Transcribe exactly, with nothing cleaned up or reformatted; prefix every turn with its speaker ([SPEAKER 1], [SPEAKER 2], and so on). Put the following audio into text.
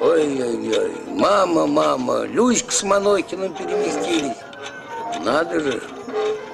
[SPEAKER 1] Ой-ой-ой, мама, мама, Люська с Манохиным переместились. Надо же.